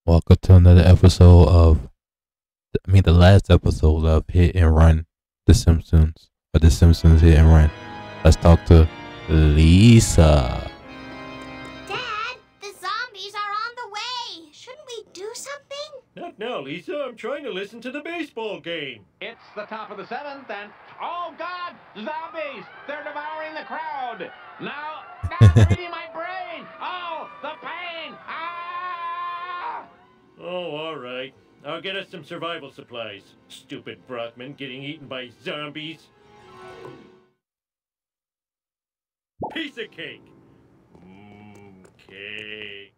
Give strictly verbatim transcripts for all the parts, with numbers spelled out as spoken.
Welcome to another episode of, I mean, the last episode of Hit and Run, The Simpsons, or The Simpsons Hit and Run. Let's talk to Lisa. Dad, the zombies are on the way. Shouldn't we do something? Not now, Lisa. I'm trying to listen to the baseball game. It's the top of the seventh, and oh God, zombies! They're devouring the crowd. Now, now they're eating my brain. Oh, the pain! Ah! Oh, all right. I'll get us some survival supplies. Stupid Brockman getting eaten by zombies. Piece of cake. Mmm, cake.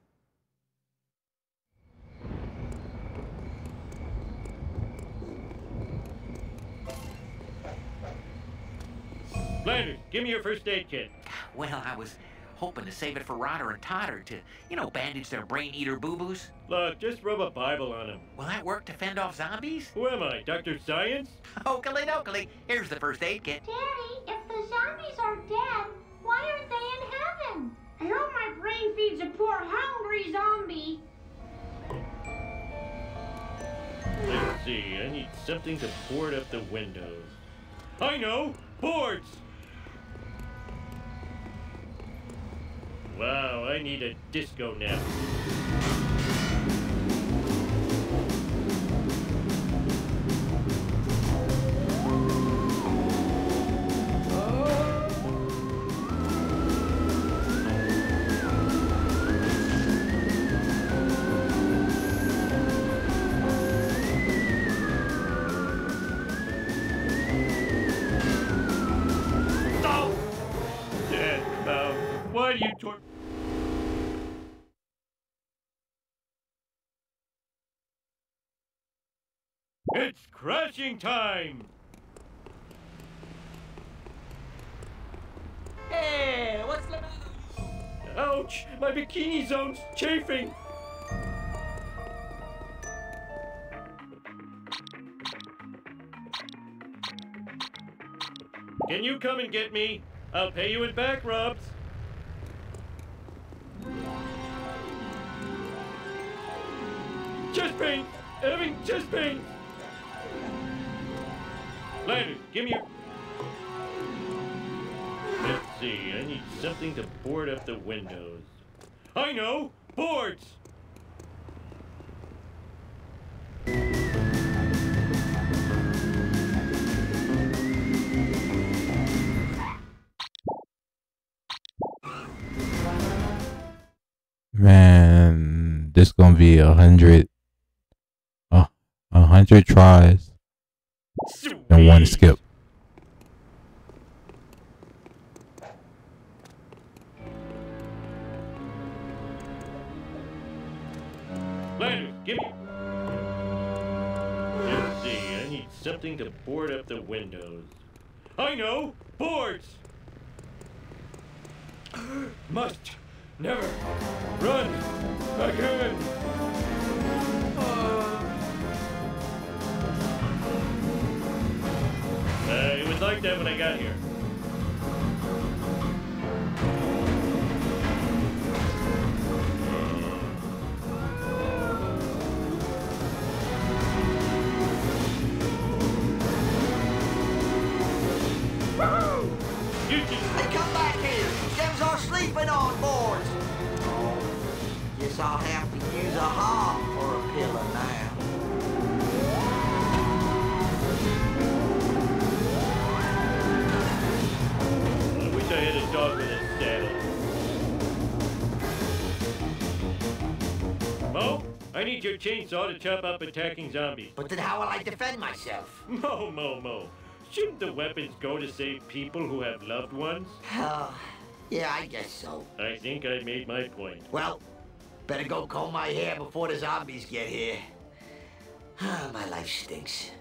Flanders, give me your first aid kit. Well, I was hoping to save it for Rodder and Totter to, you know, bandage their brain-eater boo-boos. Look, just rub a Bible on them. Will that work to fend off zombies? Who am I, Doctor Science? Oakley dokley, here's the first aid kit. Daddy, if the zombies are dead, why aren't they in heaven? I hope my brain feeds a poor hungry zombie. Let's see, I need something to board up the windows. I know! Boards! Wow, I need a disco nap. Why do you tor- It's crashing time! Hey, what's the matter? Ouch! My bikini zone's chafing! Can you come and get me? I'll pay you in back rubs. Chest pain! Having chest pain! Landon, give me your... Let's see, I need something to board up the windows. I know! Boards! Man, this gonna be a hundred, uh, a hundred tries and one skip. Landon, give me... Let's see, I need something to board up the windows. I know! Boards! Must never run again! Uh, it was like that when I got here. You can... Hey, come back here! Them's are sleeping on boards! Oh, guess I'll have to use a hog for a pillow now. I wish I had a dog with a saddle. Mo, I need your chainsaw to chop up attacking zombies. But then how will I defend myself? Mo, Mo, Mo. Shouldn't the weapons go to save people who have loved ones? Oh, yeah, I guess so. I think I made my point. Well, better go comb my hair before the zombies get here. My life stinks.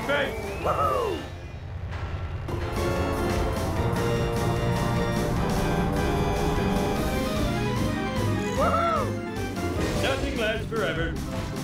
face! Woohoo! Woohoo! Nothing lasts forever.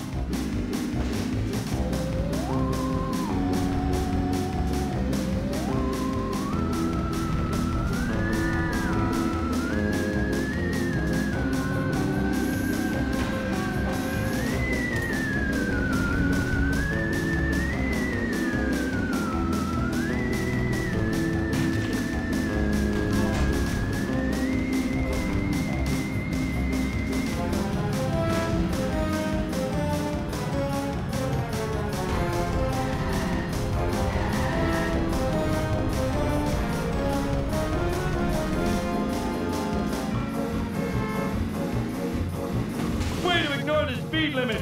Speed limit.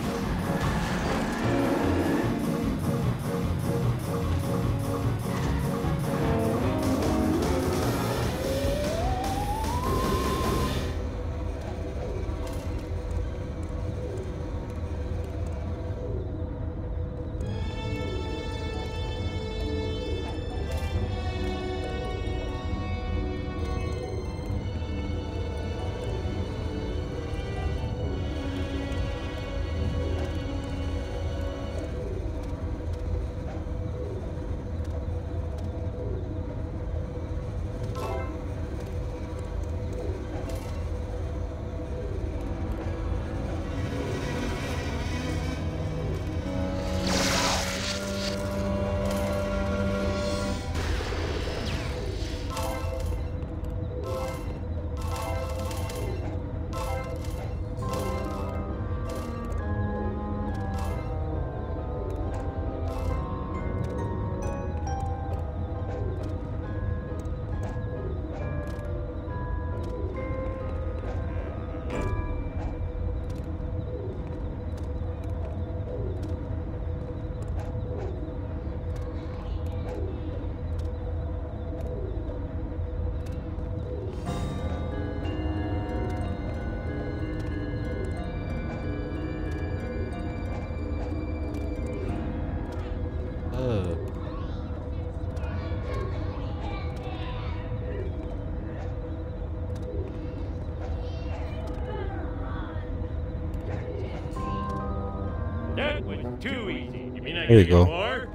That was too easy. You mean I There you can go. get more?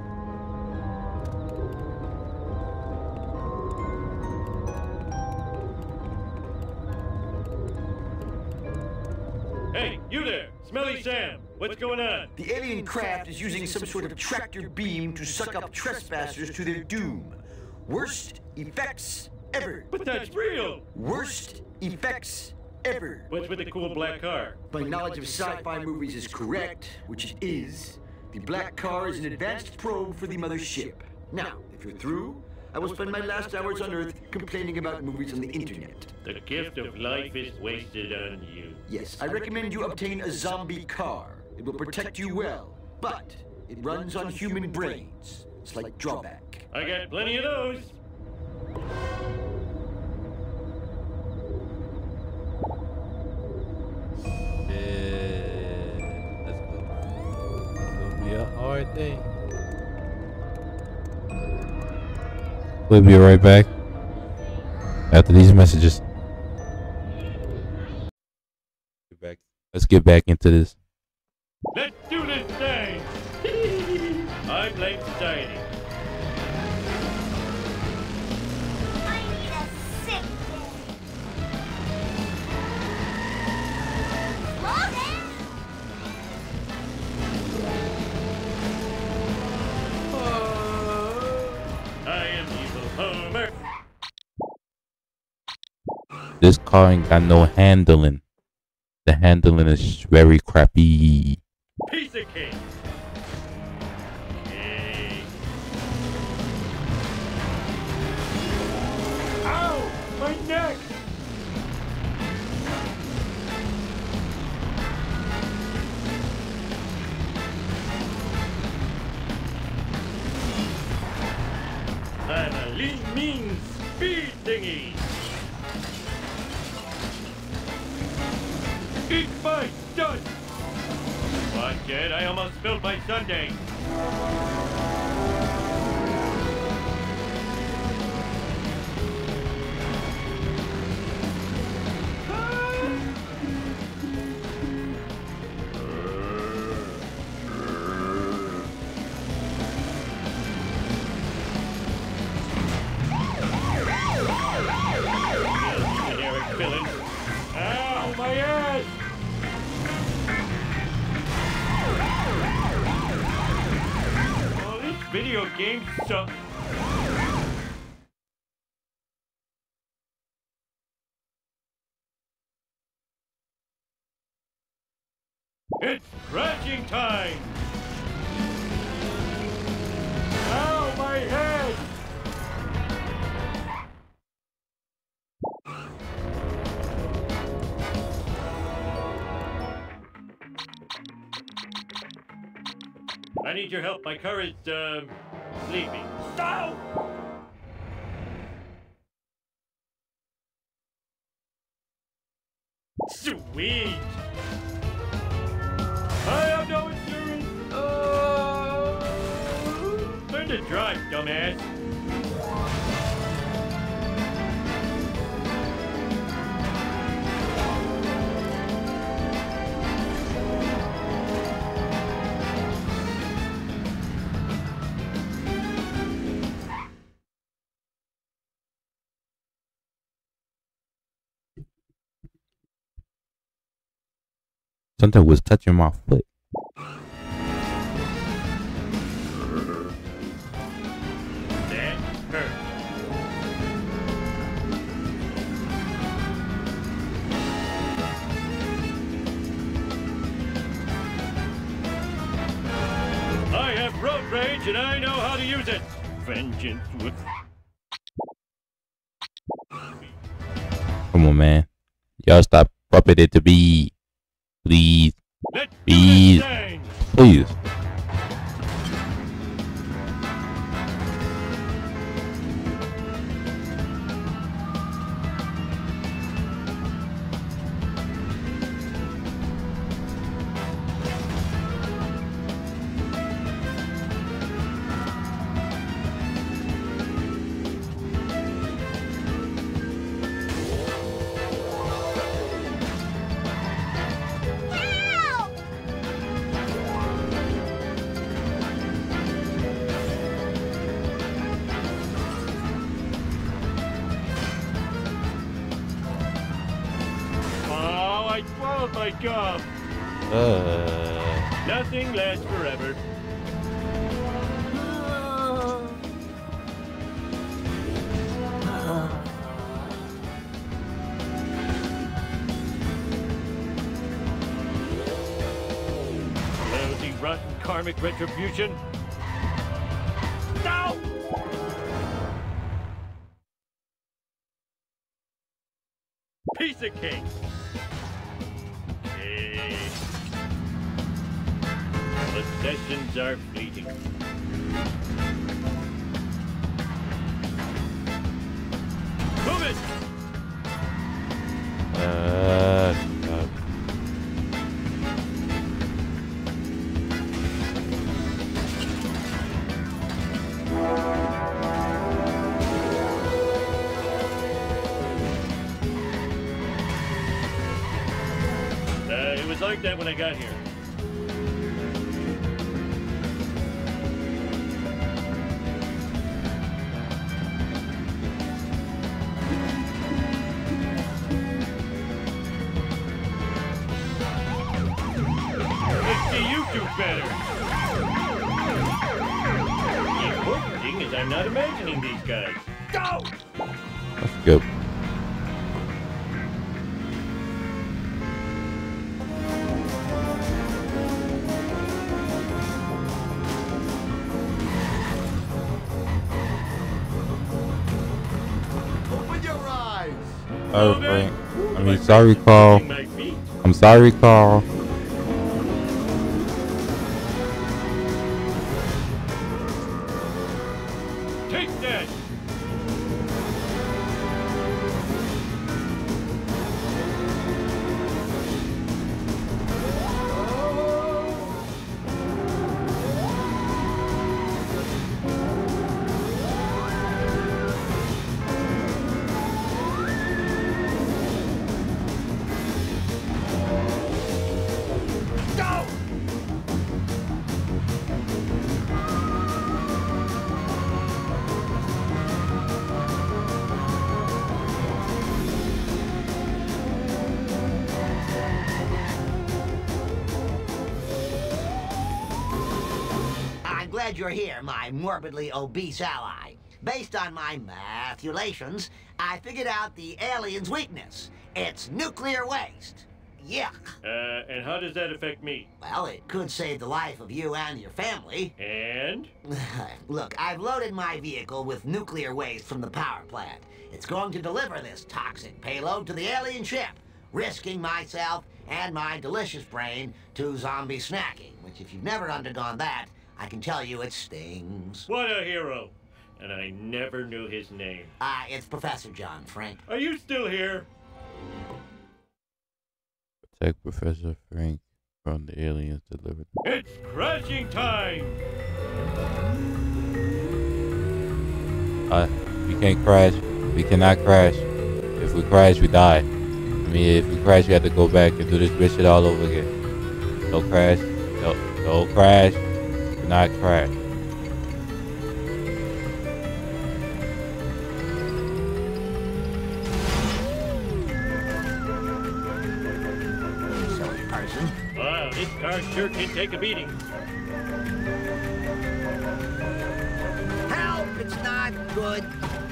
Hey, you there! Smelly Sam! What's going on? The alien craft is using some sort of tractor beam to suck up trespassers to their doom. Worst effects ever. But that's real! Worst effects ever. What's with the cool black car? My knowledge of sci-fi movies is correct, which it is. The black car is an advanced probe for the mothership. Now, if you're through, I will spend my last hours on Earth complaining about movies on the internet. The gift of life is wasted on you. Yes, I recommend you obtain a zombie car. It will protect you well, but it runs on human brains. Slight drawback. I got plenty of those. Yeah, let's go. It's gonna be a hard day. We'll be right back after these messages. Get back. Let's get back into this. Let's do this thing! I blame society. I need a sick day. Slow down. I am evil Homer. This car ain't got no handling. The handling is very crappy. Piece of cake. Okay. Ow! My neck! I'm a lean, mean speed thingy. Eat my dust! Watch it, I almost spilled my sundae. game sucks. It's crashing time! Ow, my head! I need your help. My car is, uh, sleeping. Ow! Sweet! I have no insurance! Oh. Learn to drive, dumbass! Something was touching my foot. That hurt. I have road rage and I know how to use it. Vengeance with. Come on, man. Y'all stop puppet it to be. Please. Let's do Please. this thing. Please. Help! Oh, I swallowed my gum. Uh. Nothing lasts forever. Lousy, rotten karmic retribution. No! Piece of cake. Okay. Possessions are fleeting. Move it! Uh. uh. Uh, it was like that when I got here. Let's see you do better. The important thing is I'm not imagining these guys. Go! That's good. Open your eyes. Oh, Frank. I mean, sorry, Carl. My feet. I'm sorry, Carl. Take that! Go! glad you're here, my morbidly obese ally. Based on my mathulations, I figured out the alien's weakness. It's nuclear waste. Yuck. Uh, and how does that affect me? Well, it could save the life of you and your family. And? Look, I've loaded my vehicle with nuclear waste from the power plant. It's going to deliver this toxic payload to the alien ship, risking myself and my delicious brain to zombie snacking, which if you've never undergone that, I can tell you it stings. What a hero. And I never knew his name. Ah, uh, it's Professor John Frank. Are you still here? Protect Professor Frank from the aliens delivered. It's crashing time! Uh, we can't crash. We cannot crash. If we crash, we die. I mean, if we crash, we have to go back and do this bitch shit all over again. No crash. No, no crash. Do not crash. Wow, this car sure can take a beating. Help! It's not good.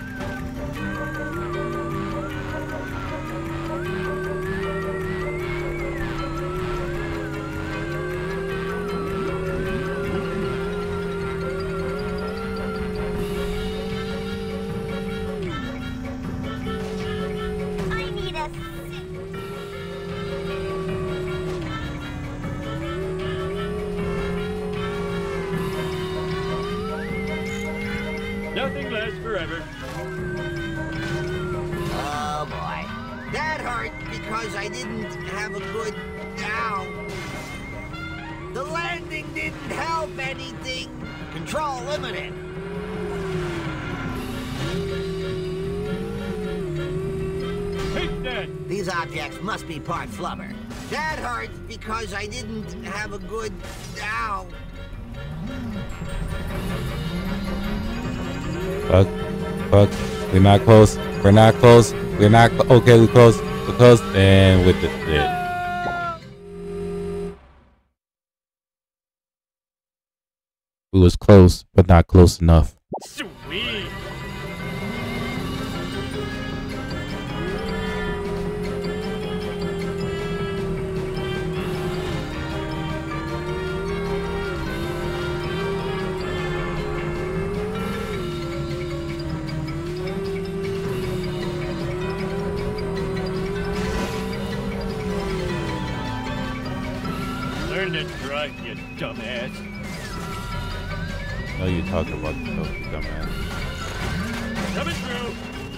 I need a Nothing lasts forever. Oh boy. That hurt because I didn't have a good ow. The landing didn't help anything. Control limited. Take that! These objects must be part flubber. That hurts because I didn't have a good ow. Fuck. Fuck. We're not close. We're not close. We're not cl okay, we're close. We're close. And with the yeah. We was close, but not close enough. Sweet! Learn to drive, you dumbass. I know you're talking about the stuff, you dumbass. Coming through.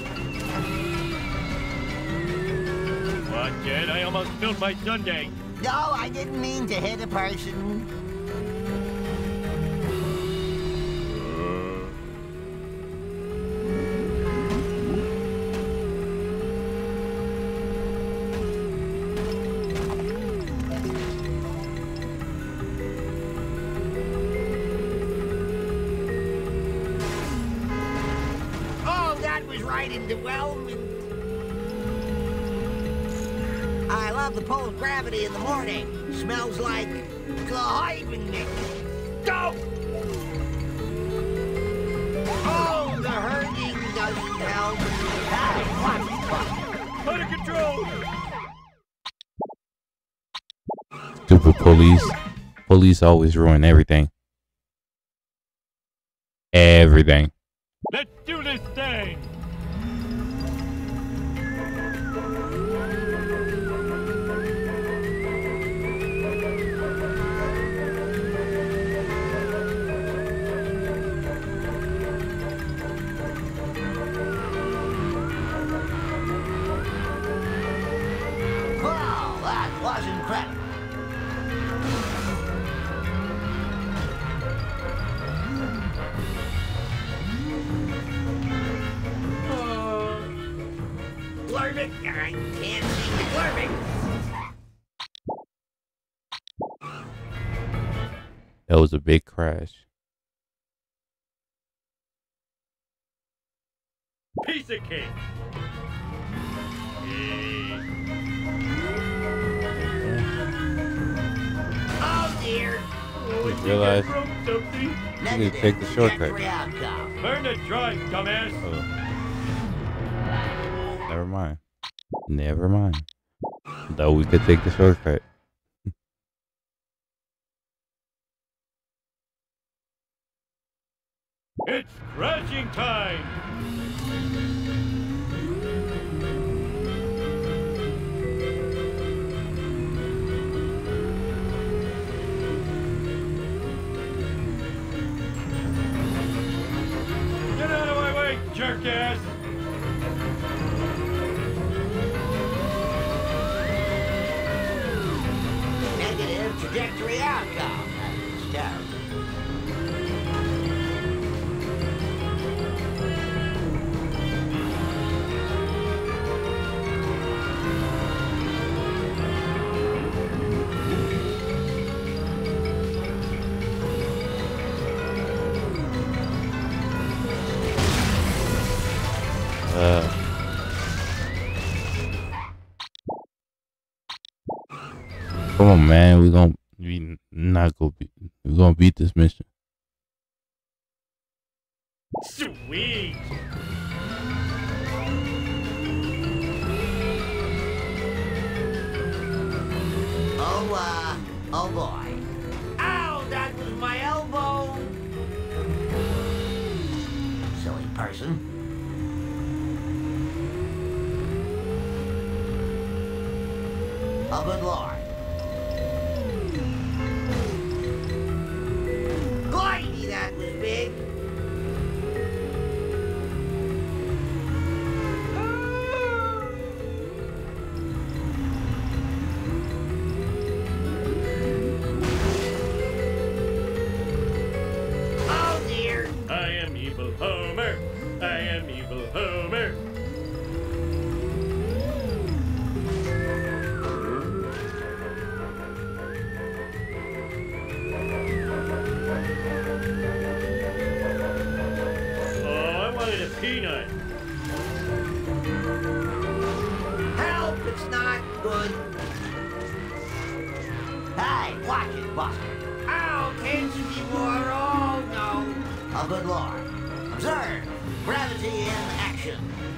Watch it, I almost spilled my sundae. No, I didn't mean to hit a person. Right into Wellman. I love the pull of gravity in the morning. Smells like Gleibennick. Go! Oh, the hurting doesn't help. Out of control! Stupid police. Police always ruin everything. Everything. Let's do this thing! Wow, that was incredible. Blurb it. I can't see the blurbing. That was a big crash. Piece of cake! Oh dear. when you realize get broke, Sophie. you can take the shortcut. Trajectory outcome. Learn to drive, dumbass. Oh. Never mind. Never mind. Though we could take the shortcut. It's crashing time. Get out of my way, jerk-ass. Negative trajectory outcome. That is terrible. Uh, come on, man. We gonna we not gonna be. We gonna beat this mission. Sweet. Oh, uh, oh boy. Ow, that was my elbow. Silly person. Oh, good lord. Glidey, that was big. Oh, dear. I am evil Homer. I am evil Homer. Oh, I wanted a peanut. Help, it's not good. Hey, watch it, Buster. Ow, kids, more. Oh, no. Oh, good lord. Observe. Gravity in action.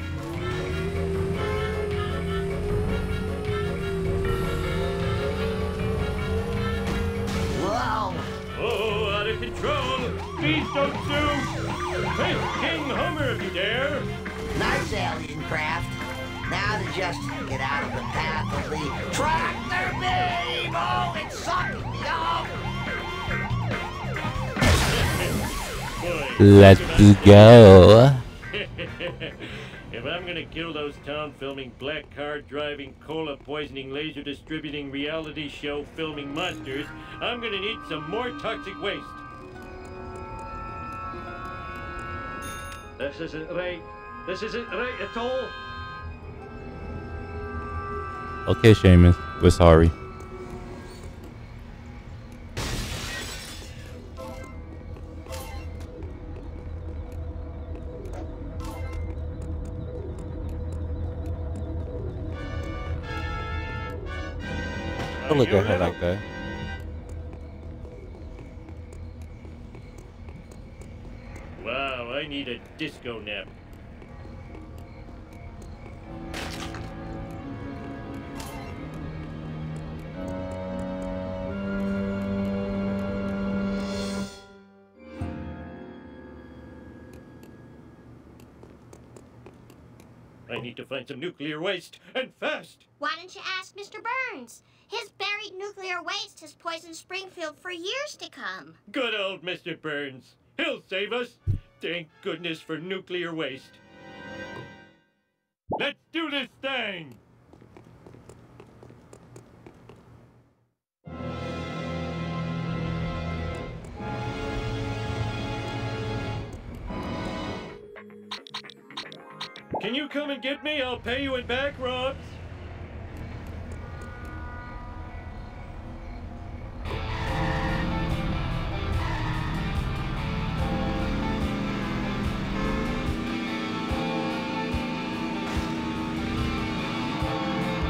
Whoa. Oh, out of control. Please don't sue. Hey, King Homer, if you dare. Nice alien craft. Now to just get out of the path of the tractor beam. Oh, it's sucking me up. Boy, Let's good go. If I'm gonna kill those town filming, black car driving, cola poisoning, laser distributing, reality show filming monsters, I'm gonna need some more toxic waste. This isn't right. This isn't right at all. Okay, Seamus, we're sorry. Don't look at her like that. Wow, I need a disco nap. I need to find some nuclear waste, and fast! Why don't you ask Mister Burns? His buried nuclear waste has poisoned Springfield for years to come. Good old Mister Burns. He'll save us. Thank goodness for nuclear waste. Let's do this thing! Can you come and get me? I'll pay you in back rubs.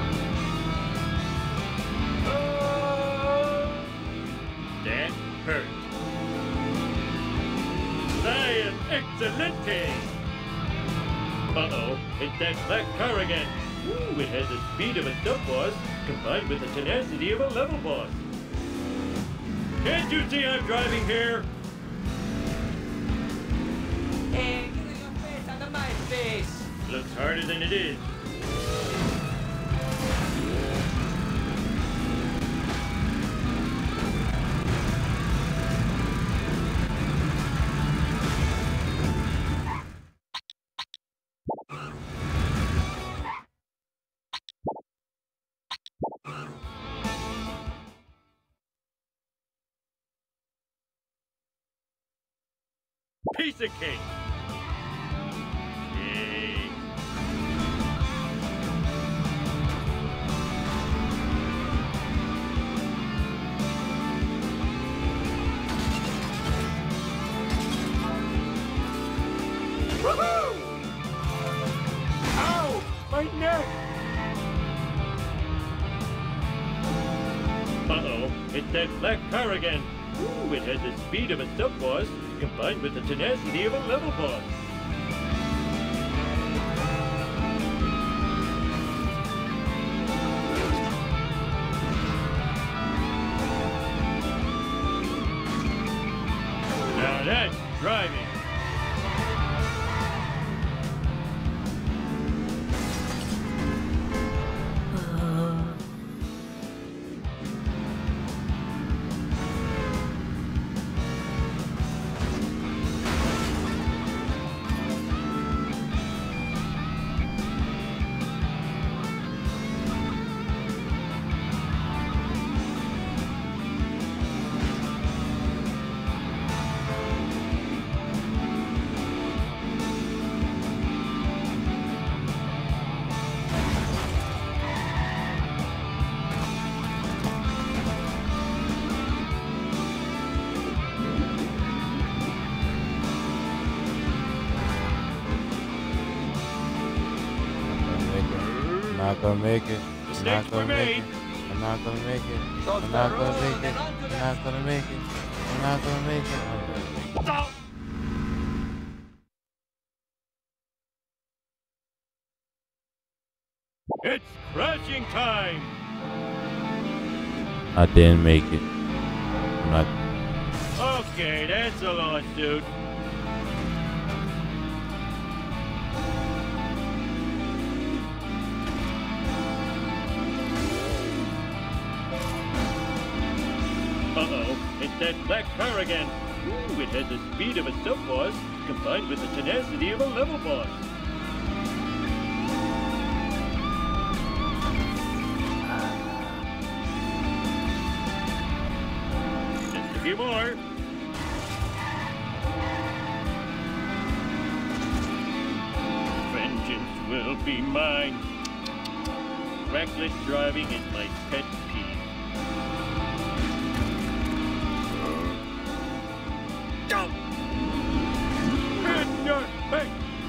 That hurt. Okay. Uh-oh, it's that black car again. Ooh, it has the speed of a sub boss combined with the tenacity of a level boss. Can't you see I'm driving here? Hey, get your face out of my face! Looks harder than it is. Piece of cake. Yay. Woohoo! Ow! My neck! Uh-oh, it's that black car again. Ooh, it has the speed of a sub boss combined with the tenacity of a level boss. Now that's driving. I'm not gonna make it. I'm Mistakes not were gonna make made. it. I'm not gonna make it. I'm not gonna make it. I'm not gonna make it. I'm not gonna make it. Stop! It's crashing time! I didn't make it. I'm not. Okay, that's a lawsuit. Uh-oh, it's that black car again. Ooh, it has the speed of a sub boss combined with the tenacity of a level boss. Just a few more. Vengeance will be mine. Reckless driving is my pet peeve. Jump! In your face!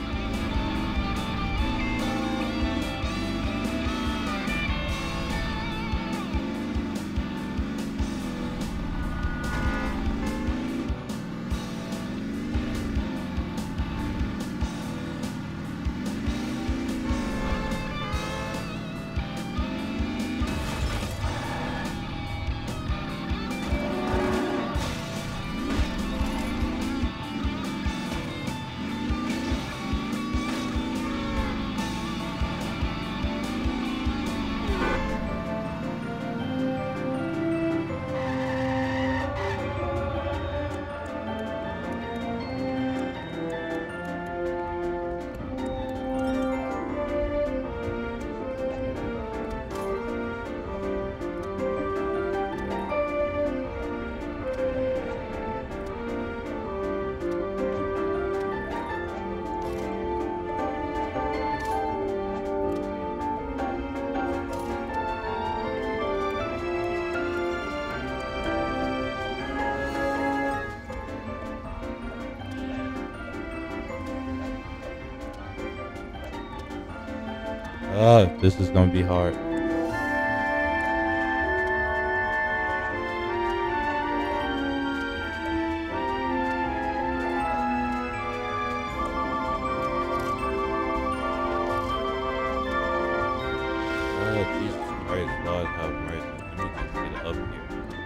Ah, this is gonna be hard. God have mercy. Let me just get up here.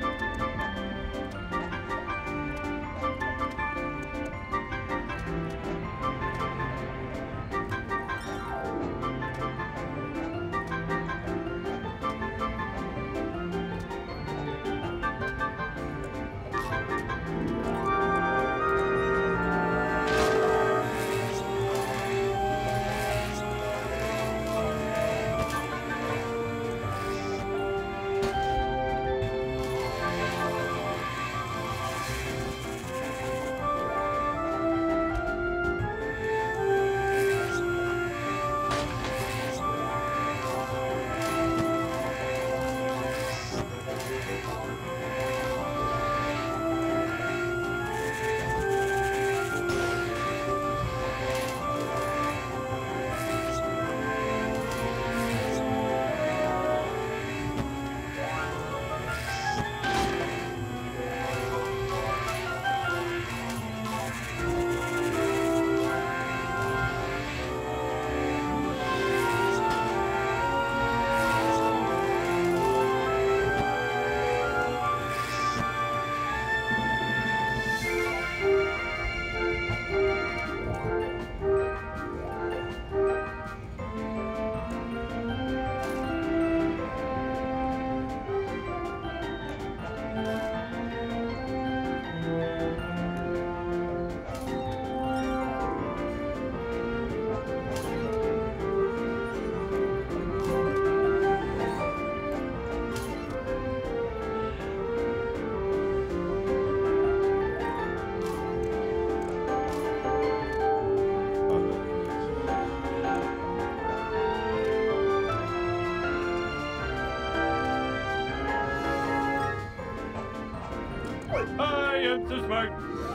I am so smart.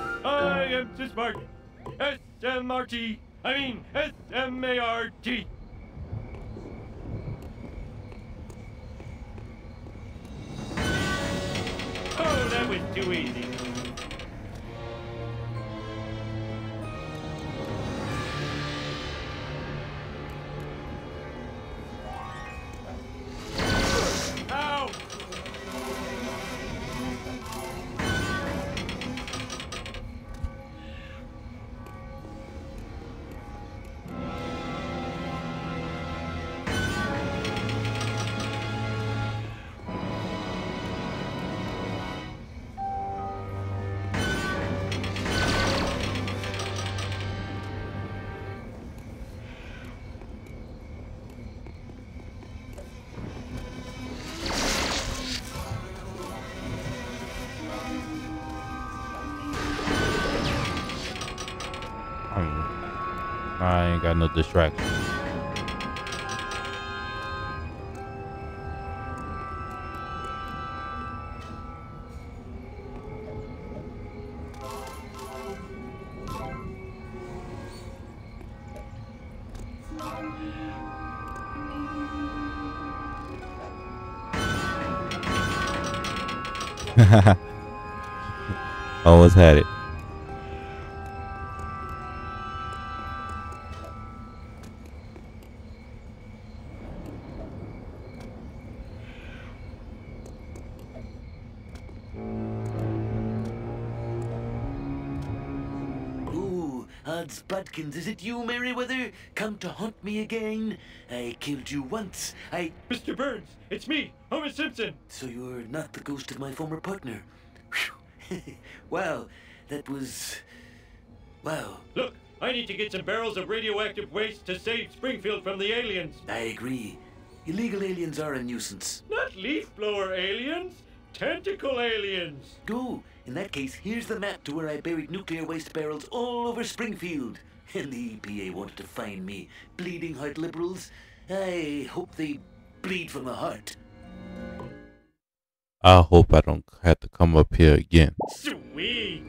I am so smart. S M R T. I mean S M A R T. Oh, that was too easy. Ow! I ain't got no distraction. Always had it. Odds Budkins, is it you, Merryweather? Come to haunt me again? I killed you once. I... Mister Burns, it's me, Homer Simpson. So you're not the ghost of my former partner. Wow, that was... Wow. Look, I need to get some barrels of radioactive waste to save Springfield from the aliens. I agree. Illegal aliens are a nuisance. Not leaf blower aliens, tentacle aliens. Go. In that case, here's the map to where I buried nuclear waste barrels all over Springfield. And the E P A wanted to find me. Bleeding heart liberals. I hope they bleed from the heart. I hope I don't have to come up here again. Sweet.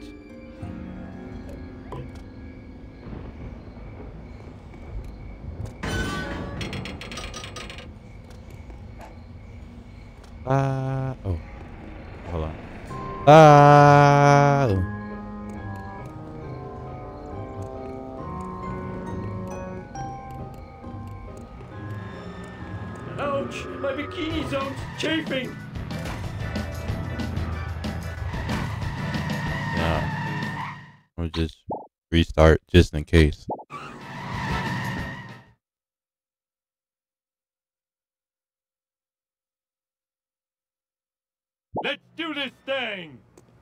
Ah, uh, oh, hold on. Ah. Uh, Oh Ouch! My bikini zone's chafing! Yeah. We'll just restart just in case. Let's do this thing!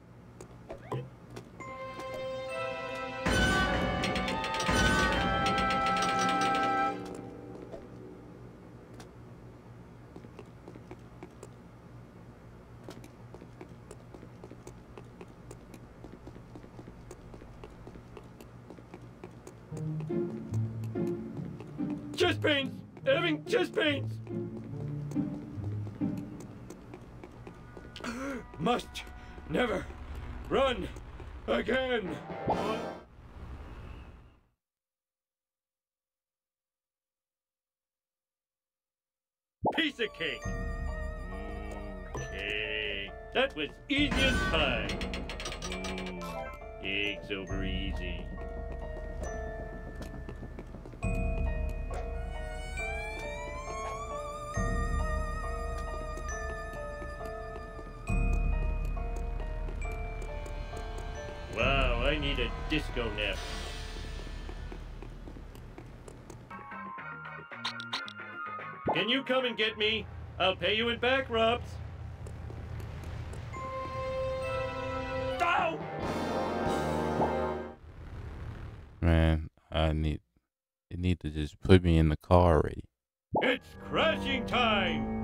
Chest pains! Having chest pains! Must never run again! Piece of cake! Mm, cake! That was easy as pie! Mm, cake's over easy. Wow, I need a disco nap. Can you come and get me? I'll pay you in back rubs. Ow! Man, I need they need to just put me in the car already. It's crashing time!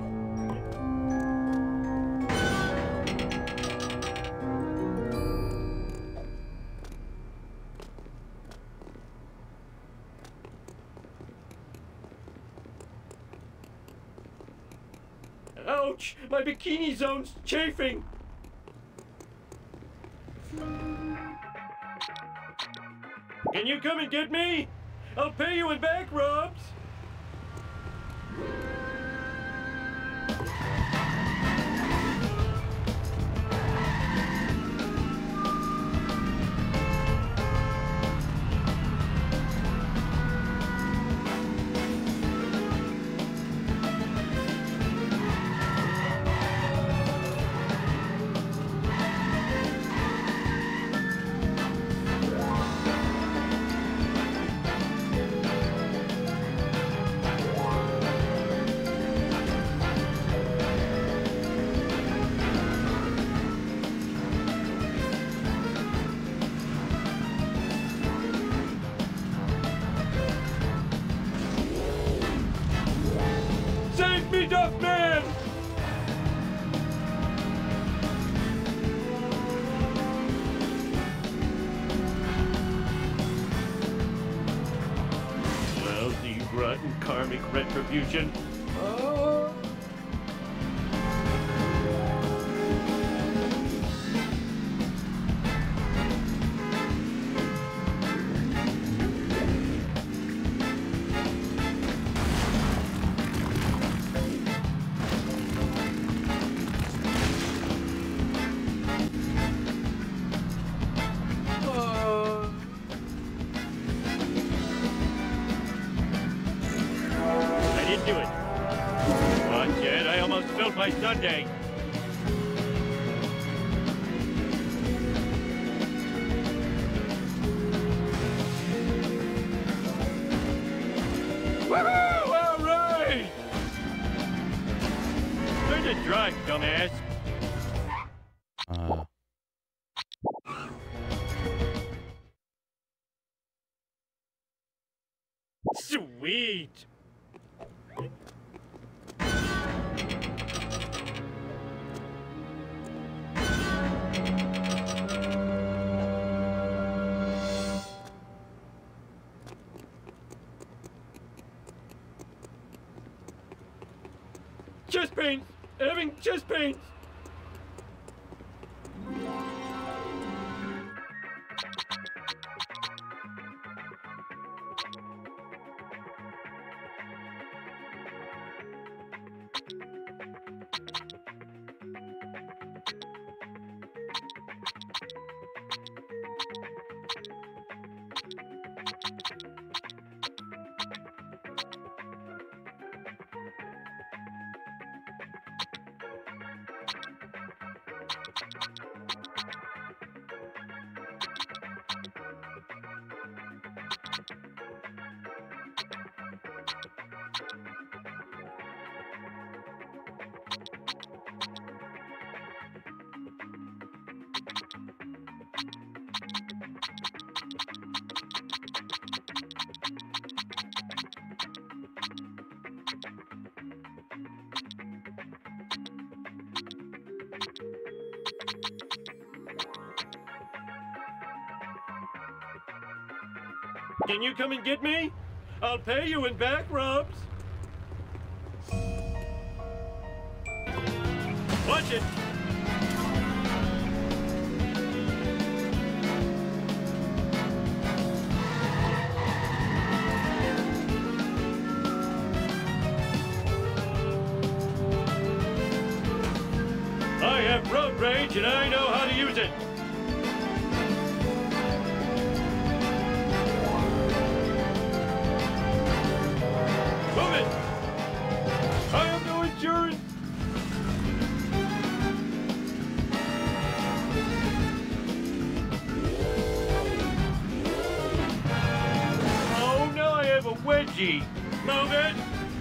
Ouch! My bikini zone's chafing! Can you come and get me? I'll pay you in back rubs! Save me, Duff Man! Lousy, rotten karmic retribution. Oh. I didn't do it. Watch it, I almost spilled my sundae. Woohoo! All right! Learn to drive, dumbass. Uh, Sweet! Chest pains! Having chest pains! Can you come and get me? I'll pay you in back rubs. Watch it. I have road rage and I know how to use it. Move it! I have no insurance! Oh, now I have a wedgie. Move it!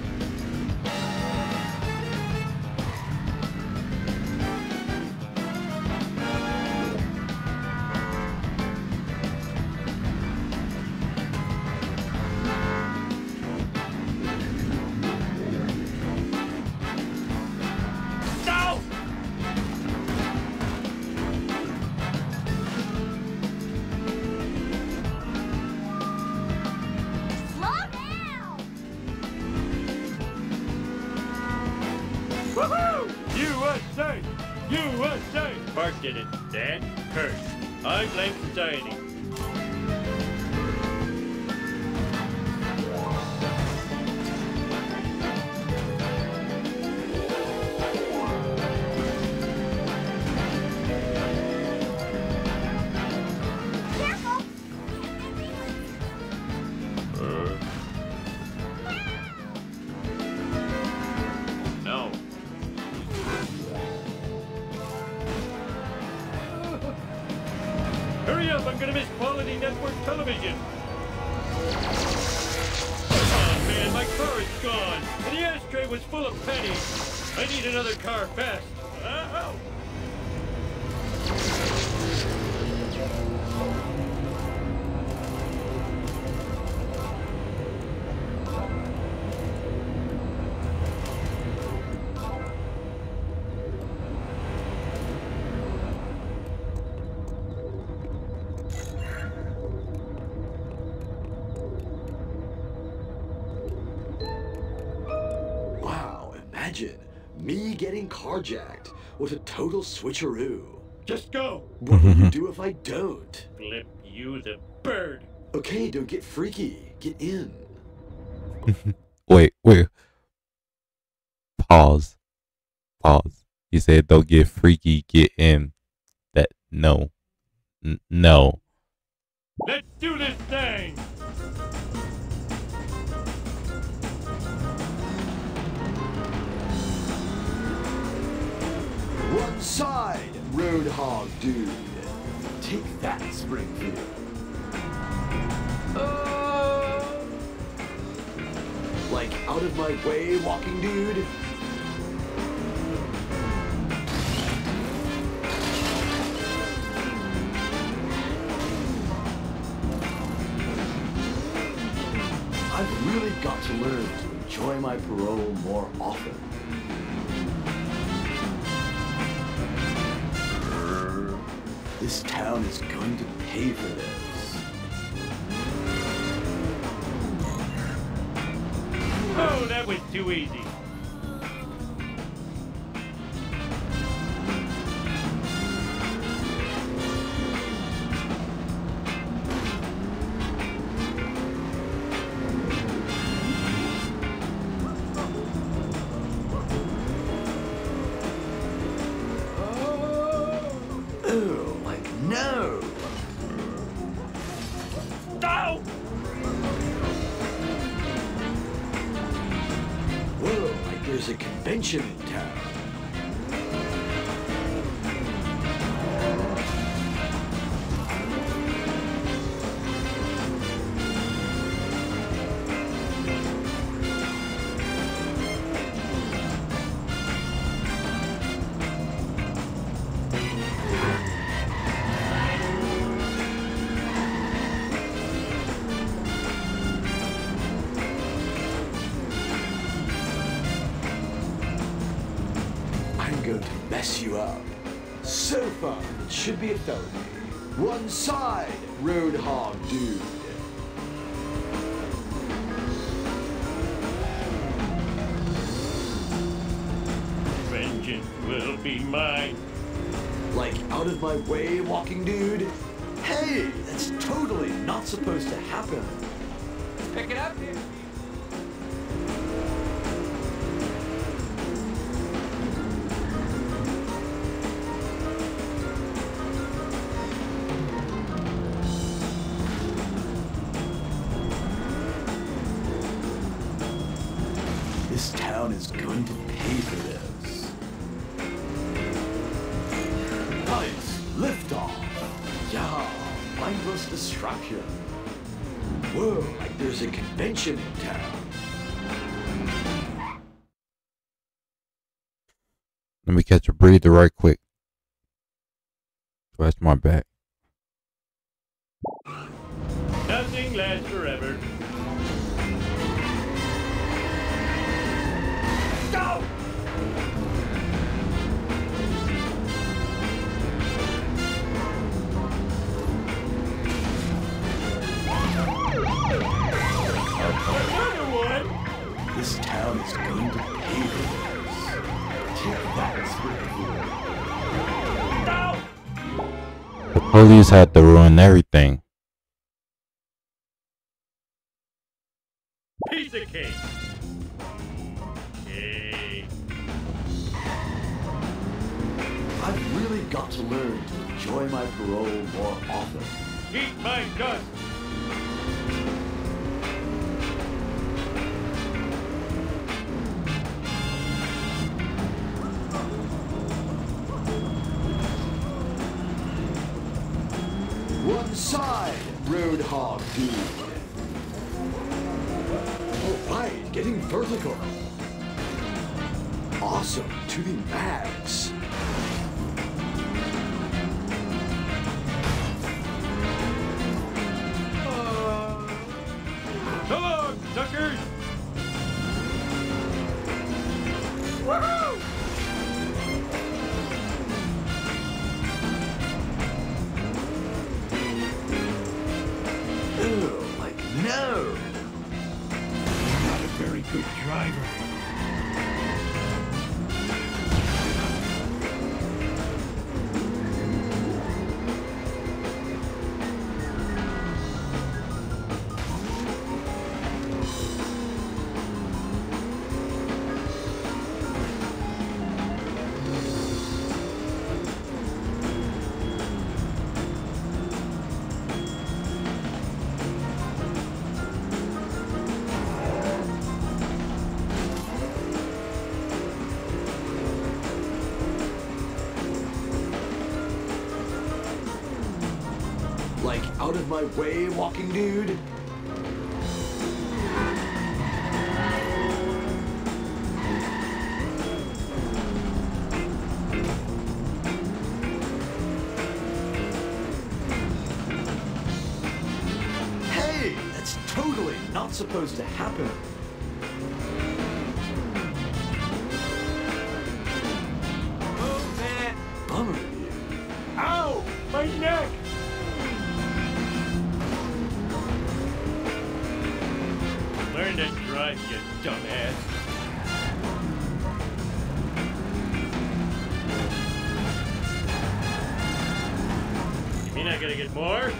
U S A! U S A! Bart did it. Dad, curse. I blame society. Careful! Uh. No. Hurry up, I'm gonna miss quality network television. Oh man, my car is gone, and the ashtray was full of pennies. I need another car fast. Ow! Wow, imagine me getting carjacked. What a total switcheroo. Just go. What will you do if I don't? Flip you the bird. Okay, don't get freaky. Get in. Wait, wait. Pause. Pause. You said don't get freaky, get in. That, no. N no. Let's do this thing. One side, Roadhog dude. Take that, Springfield. Uh, like out of my way, walking dude. I've really got to learn to enjoy my parole more often. This town is going to pay for this. Oh, that was too easy. Oh, like no! No! Whoa, like there's a convention in town. I'm going to mess you up. So fun, it should be a felony. One side, Roadhog dude. be mine. Like out of my way, walking dude? Hey, that's totally not supposed to happen. Pick it up, dude. This town is going to pay for this. Guys, liftoff. Yeah, mindless distraction. Whoa, like there's a convention in town. Let me catch a breather right quick. Scratch my back. Nothing lasts forever. Go! Another one! This town is going to pay for this. Take that, Springfield. The police had to ruin everything. Piece of cake. Hey. I've really got to learn to enjoy my parole more often. Eat my dust. One side, Roadhog dude. All right, getting vertical. Awesome to the max. Come on, suckers! Woohoo! Ew, like no. Not a very good driver. Like out of my way, walking dude. Hey, that's totally not supposed to happen. Move it! Bummer. Ow! My neck! Learn to drive, you dumbass. You mean I gotta get more?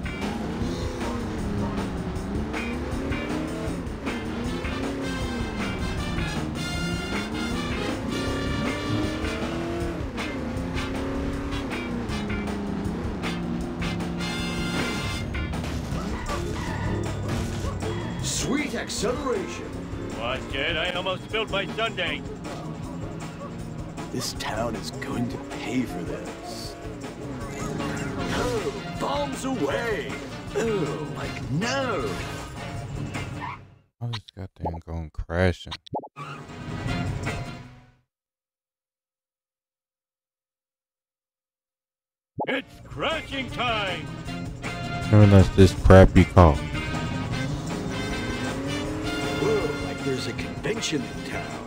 Sweet acceleration. Watch it, I almost spilled my sundae. This town is going to pay for this. Oh, bombs away. Oh, like no. Oh, this goddamn going crashing. It's crashing time! Giving us this crappy car. Whoa, like there's a convention in town.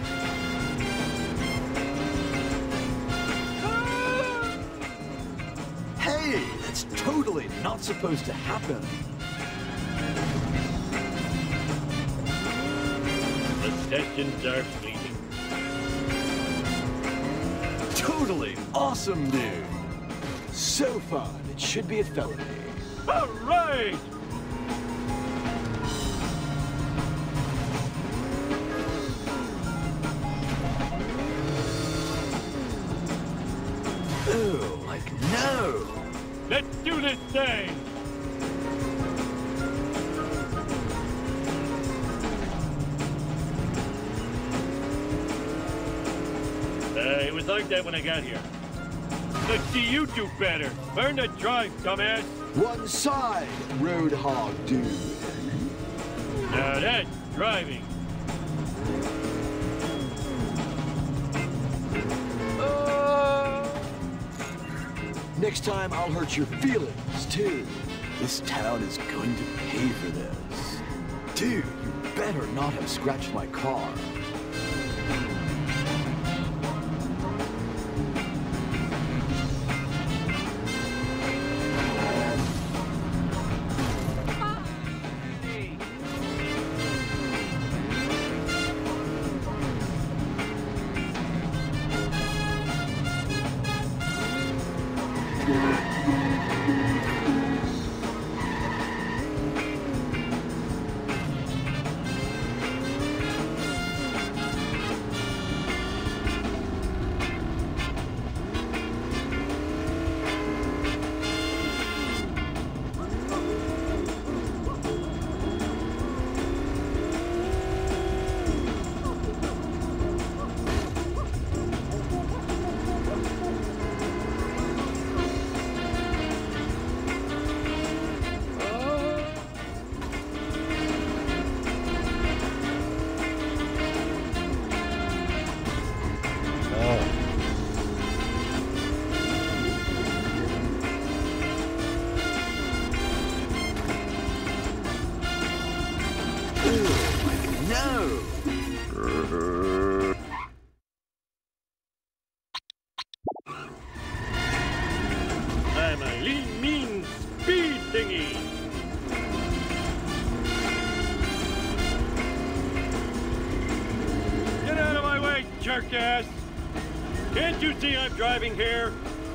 Hey, that's totally not supposed to happen. The sessions are fleeting. totally awesome, dude. So fun, it should be a felony. All right! Oh, like no! Let's do this thing! Uh, it was like that when I got here. Let's see you do better. Learn to drive, dumbass. One side, Roadhog dude. Now that's driving. Uh... Next time, I'll hurt your feelings, too. This town is going to pay for this. Dude, you better not have scratched my car. I'm a lean, mean speed thingy. Get out of my way, jerk ass. Can't you see I'm driving here?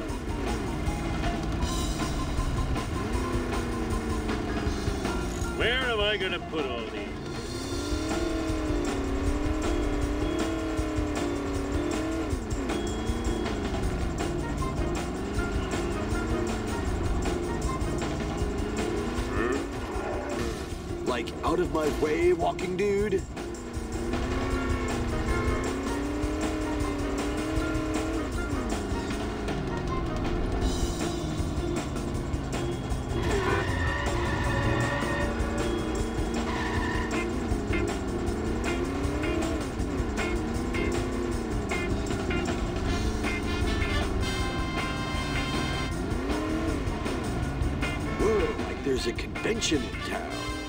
Where am I gonna put all these? Like, out of my way, walking dude? Whoa, like there's a convention in town.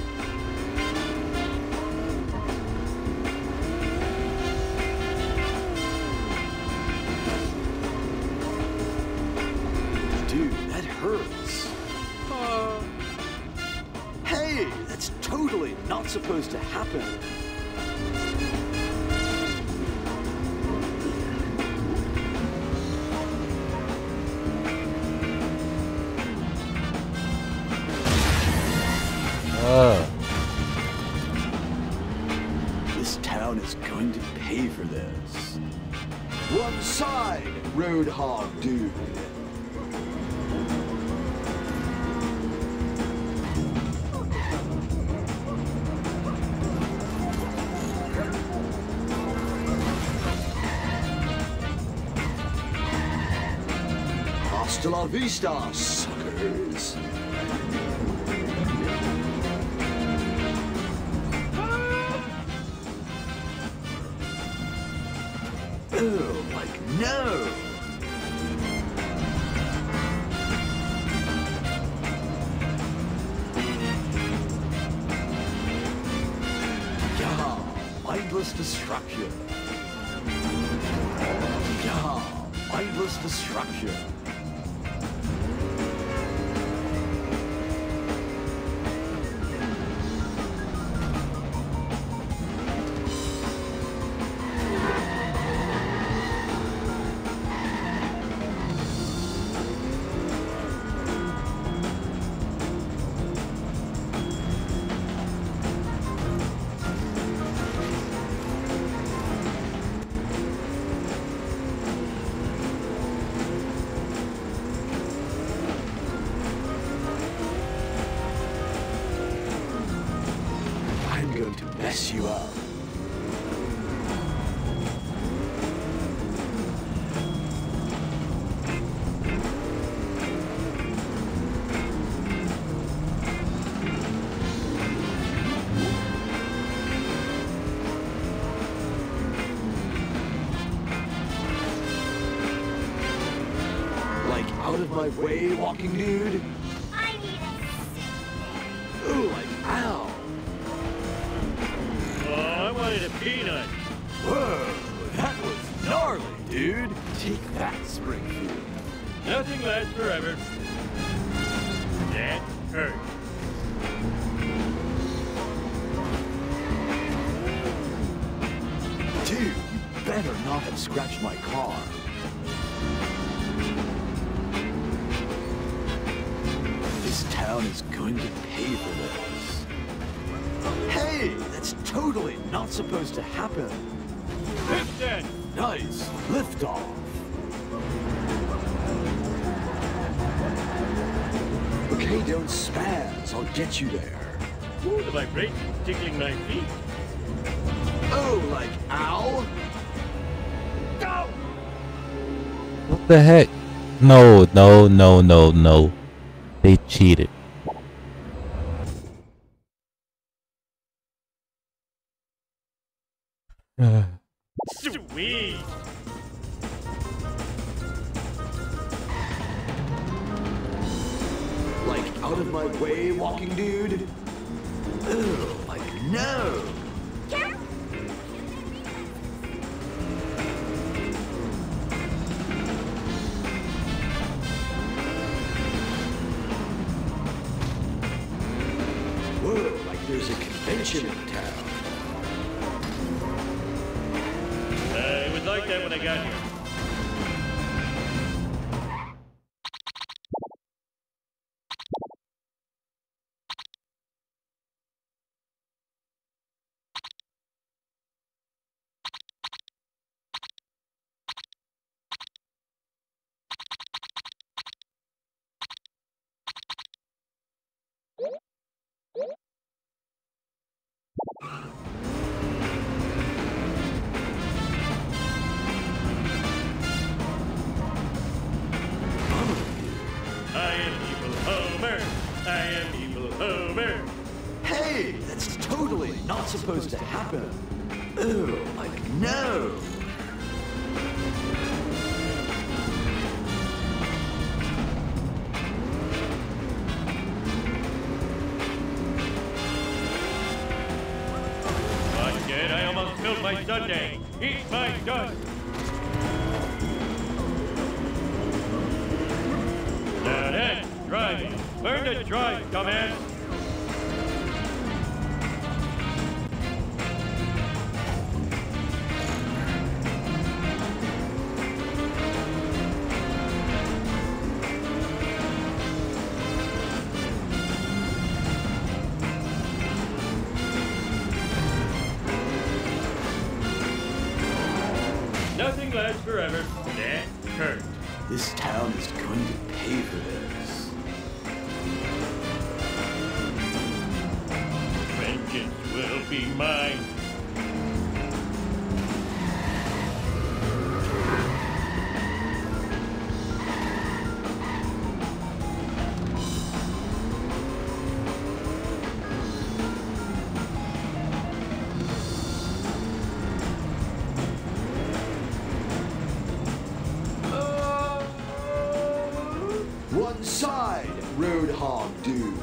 Dude, that hurts. Uh, hey, that's totally not supposed to happen. Uh. This town is going to pay for this. One side, Roadhog dude. Hasta la vista, suckers. Oh, like no! Yeah, mindless destruction. Yeah, mindless destruction. to mess you up. Out of my way, walking dude. I need a Ooh, like ow. Oh, I wanted a peanut. Whoa, that was gnarly, dude. Take that, Springfield. Nothing lasts forever. That hurt. Dude, you better not have scratched my car. This town is going to pay for this. Hey, that's totally not supposed to happen. Listen! Nice, liftoff. Okay, don't spaz. I'll get you there. Ooh, the vibration tickling my feet. Oh, like ow? Go! What the heck? No, no, no, no, no. They cheated. Sweet! Like out of my way, walking dude? Ugh, like no! Whoa, like there's a convention in town. Uh, it was like that when I got here. I am Evil Homer. I am Evil Homer. Hey, that's totally not supposed to happen. Ugh, like no! Not yet, I almost spilled my sundae. Eat my dust. Now that's driving. Learn to drive, dumbass. Nothing lasts forever. That hurt. This town is going to pay for this. Vengeance will be mine. One side, Roadhog dude.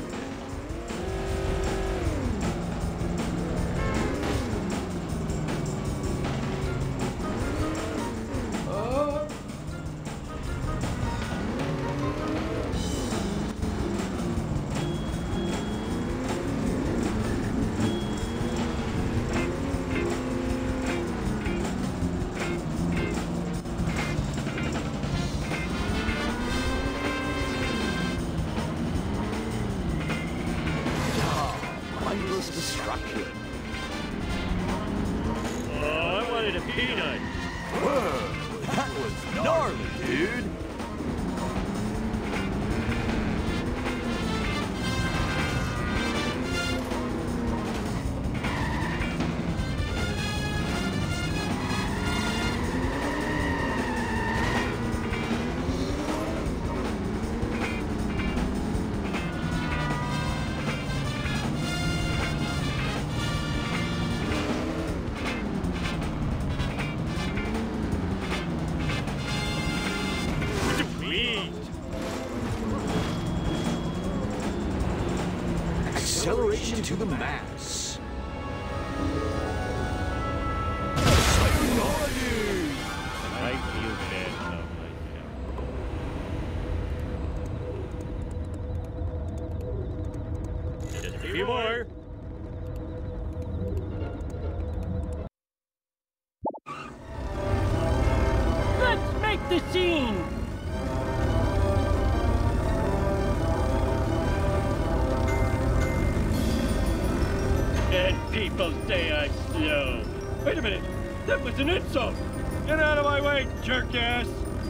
Mindless destruction. Oh, I wanted a peanut. Whoa, that was gnarly, dude. attention to the mass. I feel bad about myself. Just a few more. Let's make the scene! And people say I'm slow. Wait a minute, that was an insult. Get out of my way, jerk-ass.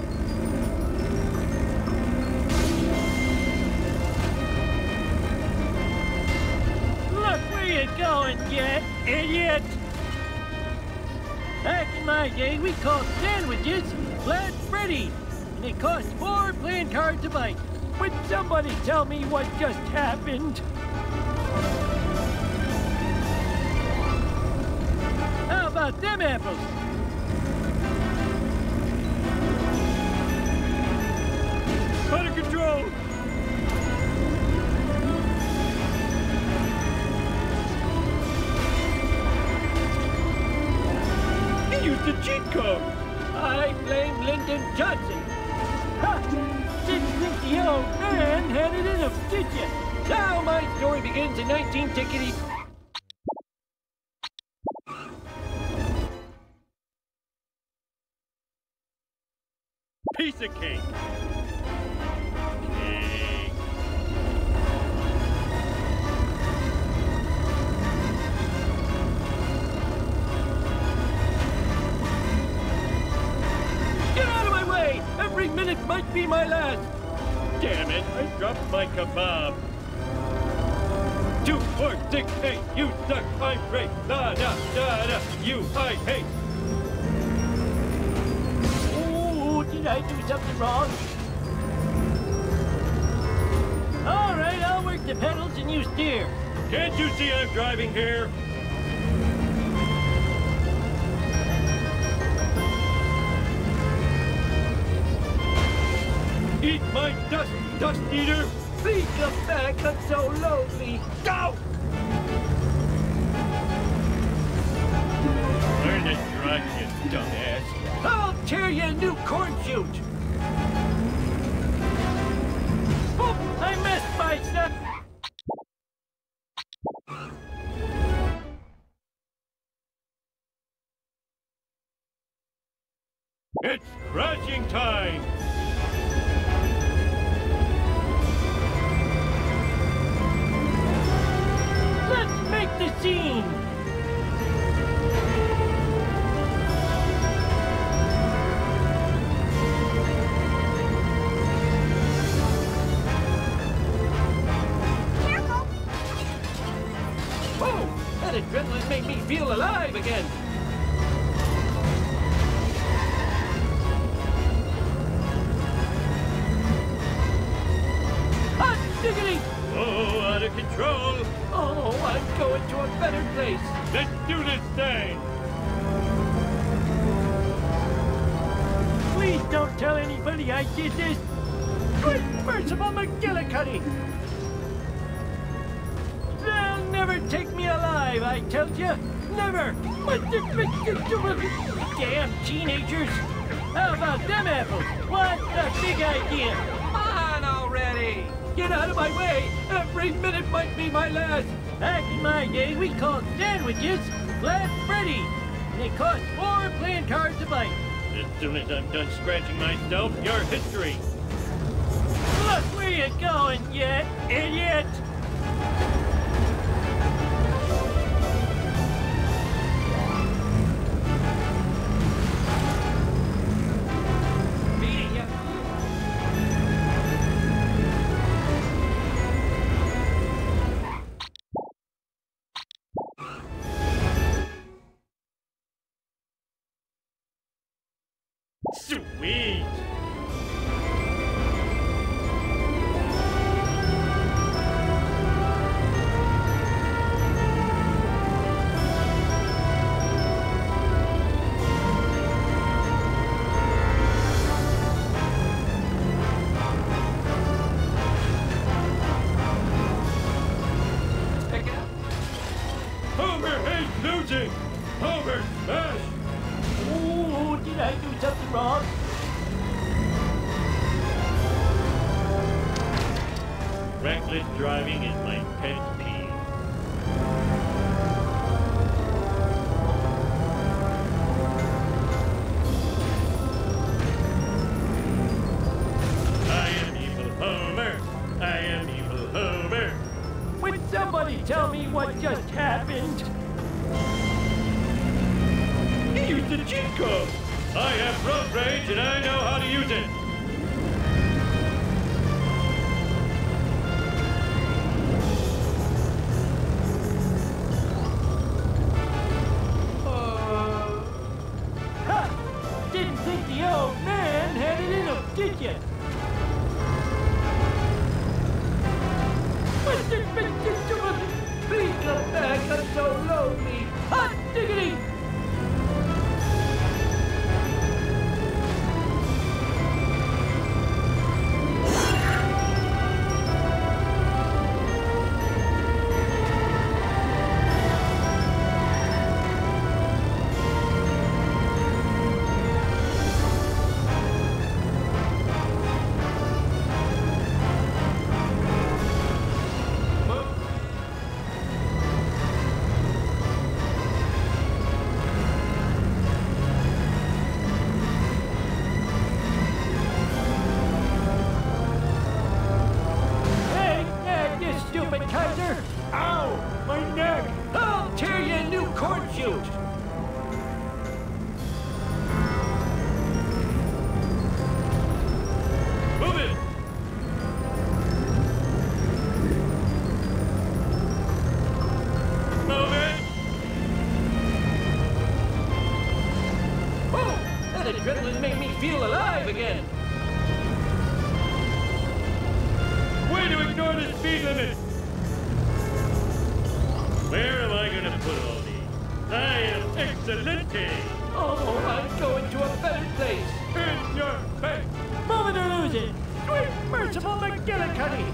Look where you're going, you idiot! Back in my day, we called sandwiches Flat Freddy, and they cost four playing cards a bite. Would somebody tell me what just happened? How about them apples? Out of control! He used the cheat code! I blame Lyndon Johnson. Ha! Didn't think the old man had it in him, did you? Now my story begins in nineteen tickety... Piece of cake! Cake! Get out of my way! Every minute might be my last! Damn it, I dropped my kebab. Two, four, six, eight, you suck, I'm great. Da, da, da, da, you, I hate. Oh, did I do something wrong? All right, I'll work the pedals and you steer. Can't you see I'm driving here? Eat my dust, dust eater! Please come back, I'm so lonely. Go! Learn to drive, you dumbass. I'll tear you a new corn shoot. Oop, I missed myself. It's crashing time! Let's make the scene! Careful! Whoa! That adrenaline made me feel alive again! Hot diggity! Oh, out of control! Oh, I'm going to a better place! Let's do this thing! Please don't tell anybody I did this! Good merciful McGillicuddy! They'll never take me alive, I tell you! Never! What the damn teenagers! How about them apples? What a big idea! Come on already! Get out of my way! Every minute might be my last! Back in my day, we called sandwiches Flat Freddy. And they cost four playing cards a bite. As soon as I'm done scratching myself, you're history! Look where you're going, you idiot! Beating you. Sweet! Pick it up. Losing! Homer, smash! Oh, did I do something wrong? Reckless driving is my pet peeve. I am evil Homer. I am evil Homer. Would somebody tell me what just happened? He used a cheat code. I have road rage and I know how to use it. Did you? Please come back, I'm so lonely. Hot diggity! Adrenaline make me feel alive again. Way to ignore the speed limit. Where am I gonna put all these? I am excelente. Oh, I'm going to a better place. In your face. Moment or lose it. Sweet, merciful McGillicuddy.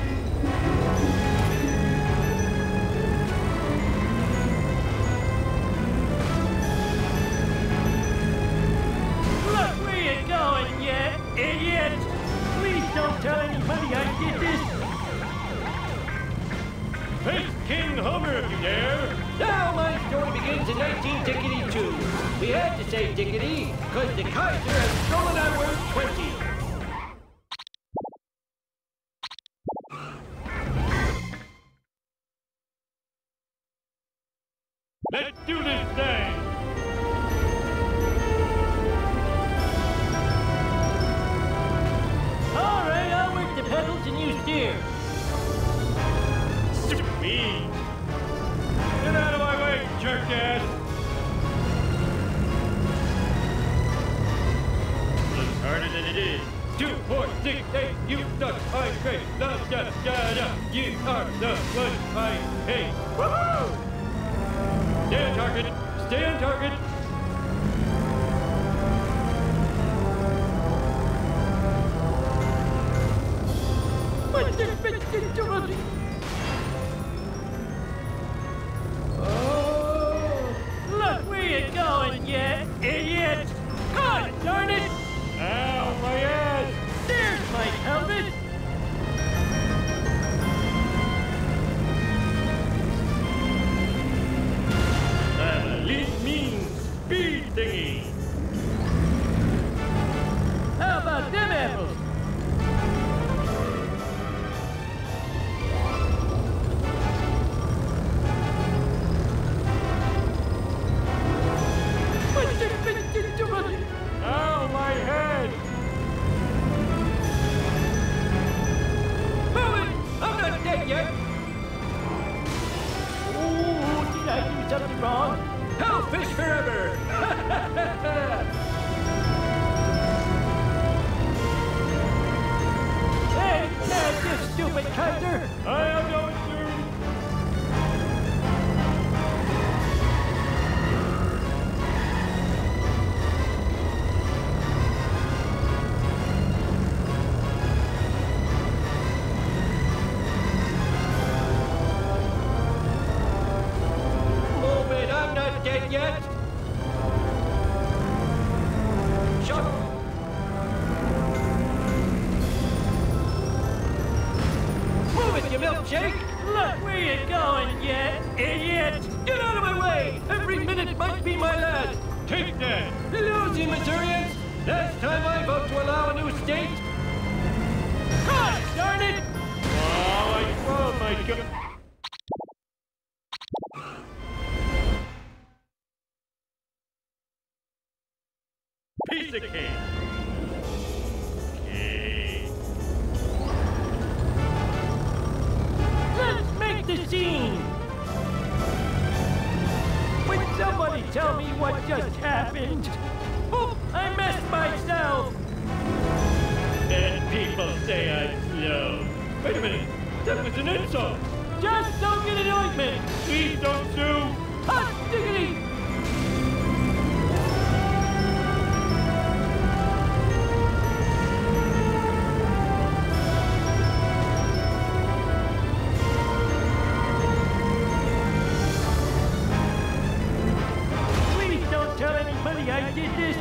Idiot! Please don't tell anybody I did this! Face King Homer if you dare! Now my story begins in nineteen tickety-two. We had to say tickety, because the Kaiser has stolen our word twenty. Let's do this thing! Pedals and you steer. Me. Get out of my way, jerk-ass! Looks harder than it is. Two, four, six, eight, you suck, I great, da da da da, you are the one I hate. Woohoo! Stay on target, stay on target. Oh, look where you're going, you idiot! God darn it! Ow, my ass! There's my helmet! I'm a lean, mean speed thingy! How about them apples? Ow, my head! Move it! I'm not dead yet! Oh, did I do something wrong? Hellfish forever! Hey, that's you stupid Kaiser! I am going to... Take that! Losing Missourians! Last time I vote to allow a new state! God darn it! Oh, I, oh my God. Piece of cake. Okay. Let's make the scene! Would somebody tell me what just happened? Oh, I messed myself! And people say I'm slow. Wait a minute. That was an insult. Just don't get an ointment! Please don't sue. Hot diggity! Please don't tell anybody I did this!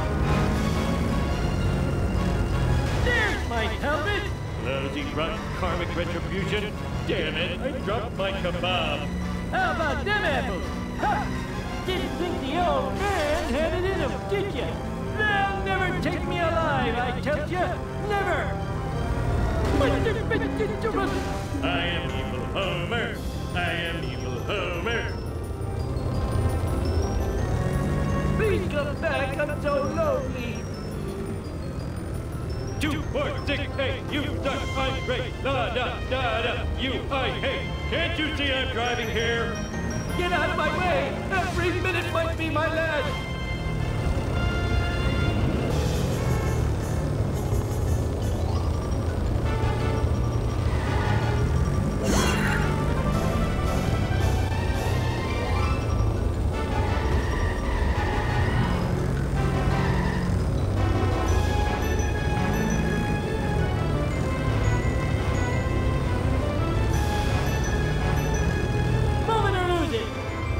There's my helmet! Lousy, rotten karmic retribution. Damn it, I dropped my kebab. How about them apples? Ha! Didn't think the old man had it in him, did ya? They'll never take me alive, I tell ya! Never! I am evil Homer. I am evil Homer. Please come back, I'm so lonely! Two, four, six, eight, you suck, I'm great. Da, da, da, da, you, I hate. Can't you see I'm driving here? Get out of my way! Every minute might be my last! Moment or lose it!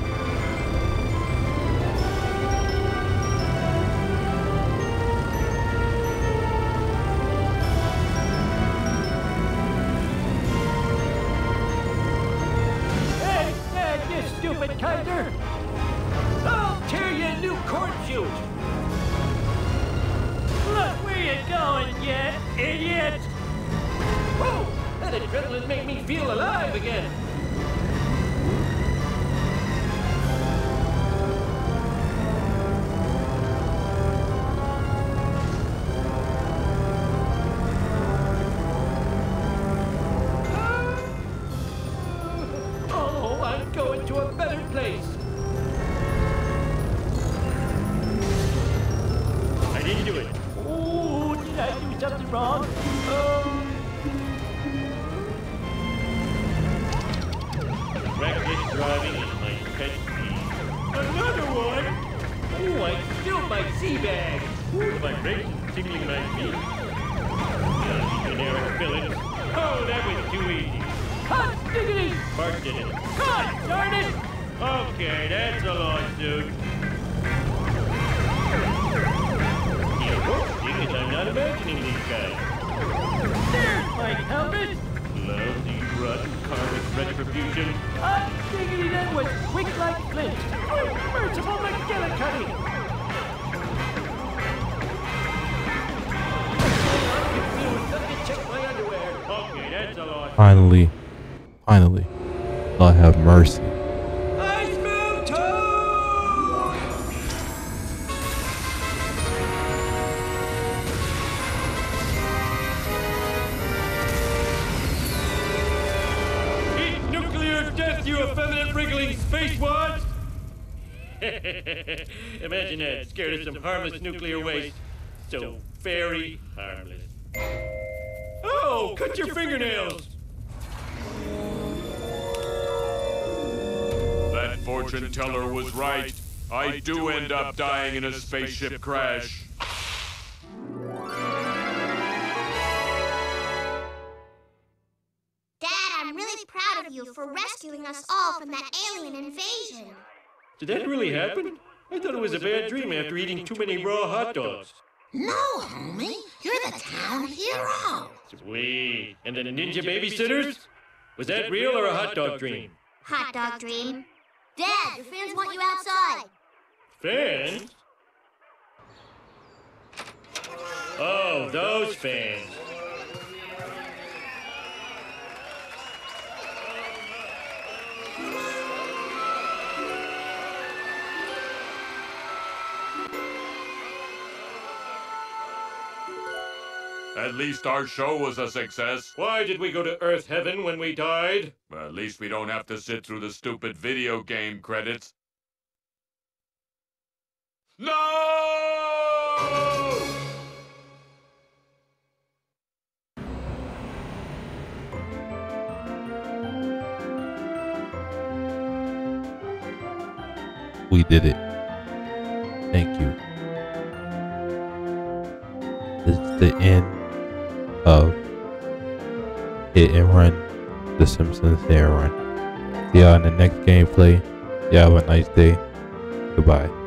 Hey, hey, you stupid Kaiser! I'll tear you a new corn shoot! Look where you going, you idiot! Whoa! That adrenaline made me feel alive again! Oh, I'm going to a better place! I didn't do it. Oh, did I do something wrong? Um... Reckless driving is my pet peeve. Another one? Oh, I spilled my sea bag! Ooh, my brakes are tickling my feet. Now, generic Phillips. Oh, that was too easy. Hot diggity! Bart did it. God darn it! Okay, that's a lawsuit. The important thing is I'm not imagining these guys. There's my helmet! Lousy, rotten karmic retribution. Hot diggity, that was quick like flint! Oh, merciful McGillicuddy! Let me check my underwear. Okay, that's a lawsuit. Finally, finally, Lord have mercy. I smell toad! Eat nuclear death, you effeminate wriggling spacewads! Imagine that, scared of some harmless nuclear waste. So very harmless. Oh, cut your fingernails! That fortune teller was right. I do end up dying in a spaceship crash. Dad, I'm really proud of you for rescuing us all from that alien invasion. Did that really happen? I thought it was a bad dream after eating too many raw hot dogs. No, homie. You're the town hero. Sweet. And the ninja babysitters? Was that real or a hot dog dream? Hot dog dream. Dad, your fans want you outside. Fans? Oh, those fans. At least our show was a success. Why did we go to Earth Heaven when we died? Well, at least we don't have to sit through the stupid video game credits. No! We did it. Thank you. This is the end of Hit and Run, The Simpsons Hit and Run. See y'all in the next gameplay. Y'all have a nice day. Goodbye.